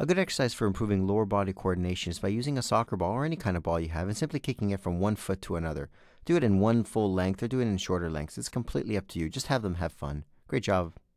A good exercise for improving lower body coordination is by using a soccer ball or any kind of ball you have and simply kicking it from one foot to another. Do it in one full length or do it in shorter lengths. It's completely up to you. Just have them have fun. Great job.